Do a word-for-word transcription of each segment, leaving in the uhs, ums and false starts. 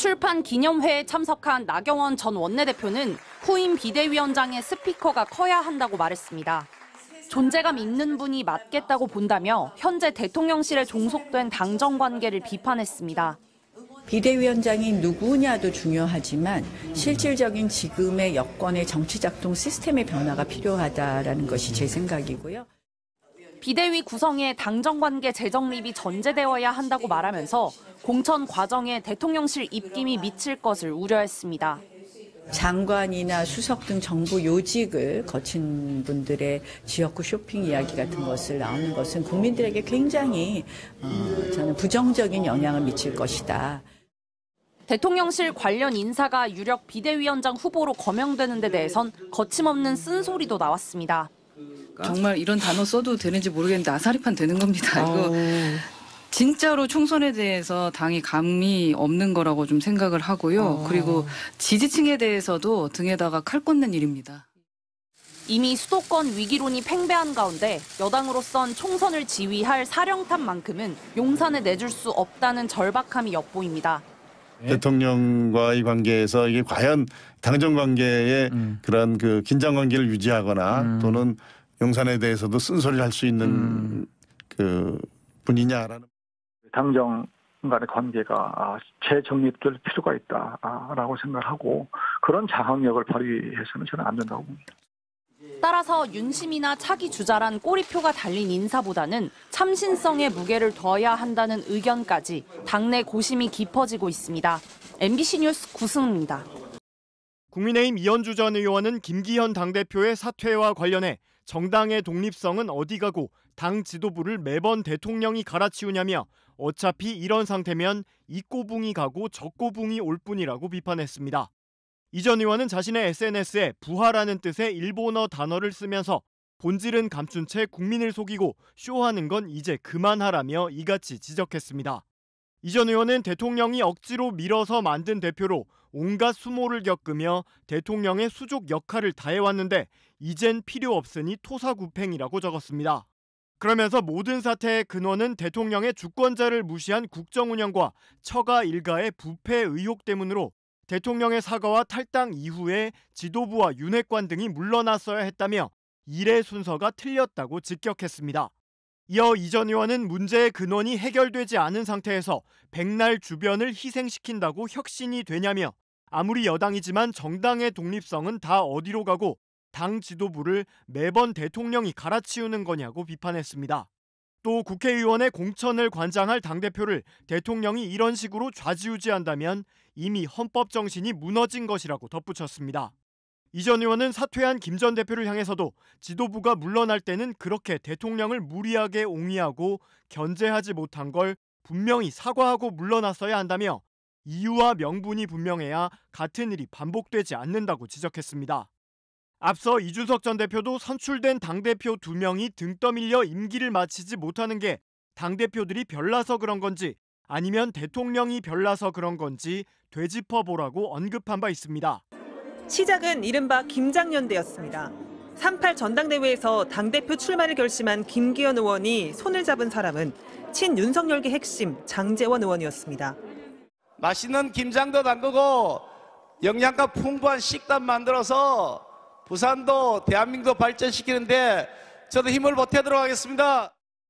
출판 기념회에 참석한 나경원 전 원내대표는 후임 비대위원장의 스피커가 커야 한다고 말했습니다. 존재감 있는 분이 맞겠다고 본다며 현재 대통령실에 종속된 당정 관계를 비판했습니다. 비대위원장이 누구냐도 중요하지만 실질적인 지금의 여권의 정치작동 시스템의 변화가 필요하다라는 것이 제 생각이고요. 비대위 구성에 당정관계 재정립이 전제되어야 한다고 말하면서 공천 과정에 대통령실 입김이 미칠 것을 우려했습니다. 장관이나 수석 등 정부 요직을 거친 분들의 지역구 쇼핑 이야기 같은 것을 나오는 것은 국민들에게 굉장히 어, 저는 부정적인 영향을 미칠 것이다. 대통령실 관련 인사가 유력 비대위원장 후보로 거명되는 데 대해선 거침없는 쓴소리도 나왔습니다. 정말 이런 단어 써도 되는지 모르겠는데 아사리판 되는 겁니다. 이거 진짜로 총선에 대해서 당이 감이 없는 거라고 좀 생각을 하고요. 어. 그리고 지지층에 대해서도 등에다가 칼 꽂는 일입니다. 이미 수도권 위기론이 팽배한 가운데 여당으로선 총선을 지휘할 사령탑만큼은 용산에 내줄 수 없다는 절박함이 엿보입니다. 네? 대통령과의 관계에서 이게 과연 당정 관계의 음. 그런 그 긴장 관계를 유지하거나 음. 또는 용산에 대해서도 쓴소리를 할 수 있는 음. 그 분이냐라는. 당정 간의 관계가 재정립될 필요가 있다라고 생각하고 그런 장악력을 발휘해서는 저는 안 된다고 봅니다. 따라서 윤심이나 차기 주자란 꼬리표가 달린 인사보다는 참신성의 무게를 둬야 한다는 의견까지 당내 고심이 깊어지고 있습니다. 엠비씨 뉴스 구승우입니다. 국민의힘 이현주 전 의원은 김기현 당대표의 사퇴와 관련해 정당의 독립성은 어디 가고 당 지도부를 매번 대통령이 갈아치우냐며 어차피 이런 상태면 이 꼬붕이 가고 저 꼬붕이 올 뿐이라고 비판했습니다. 이 전 의원은 자신의 에스엔에스에 부하라는 뜻의 일본어 단어를 쓰면서 본질은 감춘 채 국민을 속이고 쇼하는 건 이제 그만하라며 이같이 지적했습니다. 이 전 의원은 대통령이 억지로 밀어서 만든 대표로 온갖 수모를 겪으며 대통령의 수족 역할을 다해왔는데 이젠 필요 없으니 토사구팽이라고 적었습니다. 그러면서 모든 사태의 근원은 대통령의 주권자를 무시한 국정운영과 처가 일가의 부패 의혹 때문으로 대통령의 사과와 탈당 이후에 지도부와 윤핵관 등이 물러났어야 했다며 일의 순서가 틀렸다고 직격했습니다. 이어 이 전 의원은 문제의 근원이 해결되지 않은 상태에서 백날 주변을 희생시킨다고 혁신이 되냐며 아무리 여당이지만 정당의 독립성은 다 어디로 가고 당 지도부를 매번 대통령이 갈아치우는 거냐고 비판했습니다. 또 국회의원의 공천을 관장할 당대표를 대통령이 이런 식으로 좌지우지한다면 이미 헌법 정신이 무너진 것이라고 덧붙였습니다. 이 전 의원은 사퇴한 김 전 대표를 향해서도 지도부가 물러날 때는 그렇게 대통령을 무리하게 옹위하고 견제하지 못한 걸 분명히 사과하고 물러났어야 한다며 이유와 명분이 분명해야 같은 일이 반복되지 않는다고 지적했습니다. 앞서 이준석 전 대표도 선출된 당대표 두 명이 등 떠밀려 임기를 마치지 못하는 게 당대표들이 별나서 그런 건지 아니면 대통령이 별나서 그런 건지 되짚어보라고 언급한 바 있습니다. 시작은 이른바 김장연대였습니다. 삼팔 전당대회에서 당대표 출마를 결심한 김기현 의원이 손을 잡은 사람은 친윤석열계 핵심 장제원 의원이었습니다. 맛있는 김장도 담그고 영양가 풍부한 식단 만들어서 부산도 대한민국도 발전시키는데 저도 힘을 보태도록 하겠습니다.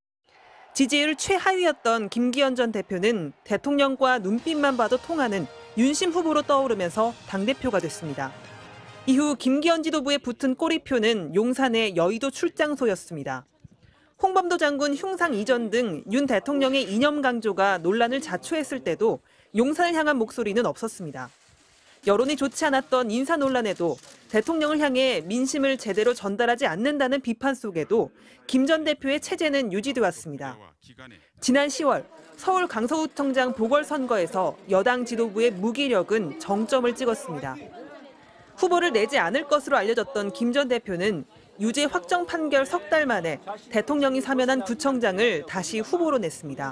지지율 최하위였던 김기현 전 대표는 대통령과 눈빛만 봐도 통하는 윤심 후보로 떠오르면서 당대표가 됐습니다. 이후 김기현 지도부에 붙은 꼬리표는 용산의 여의도 출장소였습니다. 홍범도 장군 흉상 이전 등 윤 대통령의 이념 강조가 논란을 자초했을 때도 용산을 향한 목소리는 없었습니다. 여론이 좋지 않았던 인사 논란에도 대통령을 향해 민심을 제대로 전달하지 않는다는 비판 속에도 김 전 대표의 체제는 유지돼 왔습니다. 지난 시월 서울 강서구청장 보궐선거에서 여당 지도부의 무기력은 정점을 찍었습니다. 후보를 내지 않을 것으로 알려졌던 김 전 대표는 유죄 확정 판결 석 달 만에 대통령이 사면한 구청장을 다시 후보로 냈습니다.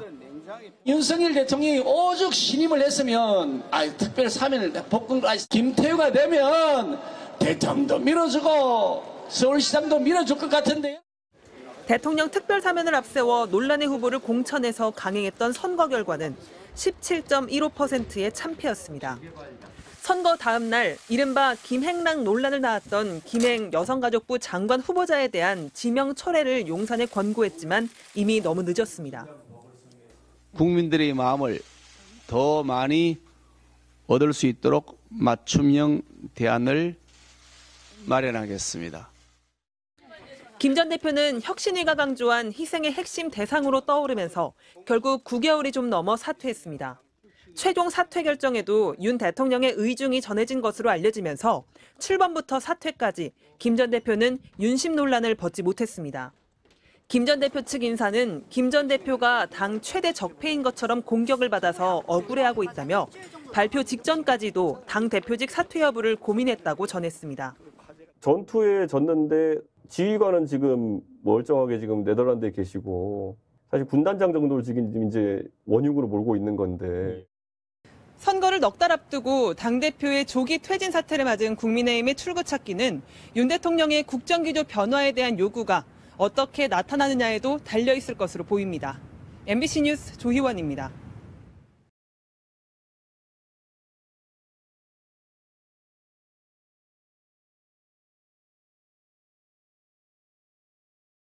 윤석열 대통령이 오죽 신임을 했으면 아, 특별 사면을 복권 아, 김태우가 되면 대통령도 밀어주고 서울시장도 밀어줄 것 같은데요. 대통령 특별 사면을 앞세워 논란의 후보를 공천해서 강행했던 선거 결과는 십칠 점 일오 퍼센트의 참패였습니다. 선거 다음 날 이른바 김행랑 논란을 낳았던 김행 여성가족부 장관 후보자에 대한 지명 철회를 용산에 권고했지만 이미 너무 늦었습니다. 국민들의 마음을 더 많이 얻을 수 있도록 맞춤형 대안을 마련하겠습니다. 김 전 대표는 혁신위가 강조한 희생의 핵심 대상으로 떠오르면서 결국 구 개월이 좀 넘어 사퇴했습니다. 최종 사퇴 결정에도 윤 대통령의 의중이 전해진 것으로 알려지면서 출범부터 사퇴까지 김 전 대표는 윤심 논란을 벗지 못했습니다. 김 전 대표 측 인사는 김 전 대표가 당 최대 적폐인 것처럼 공격을 받아서 억울해하고 있다며 발표 직전까지도 당 대표직 사퇴 여부를 고민했다고 전했습니다. 전투에 졌는데 지휘관은 지금 멀쩡하게 지금 네덜란드에 계시고 사실 군단장 정도를 지금 이제 원흉으로 몰고 있는 건데. 선거를 넉 달 앞두고 당대표의 조기 퇴진 사태를 맞은 국민의힘의 출구찾기는 윤 대통령의 국정기조 변화에 대한 요구가 어떻게 나타나느냐에도 달려있을 것으로 보입니다. 엠비씨 뉴스 조희원입니다.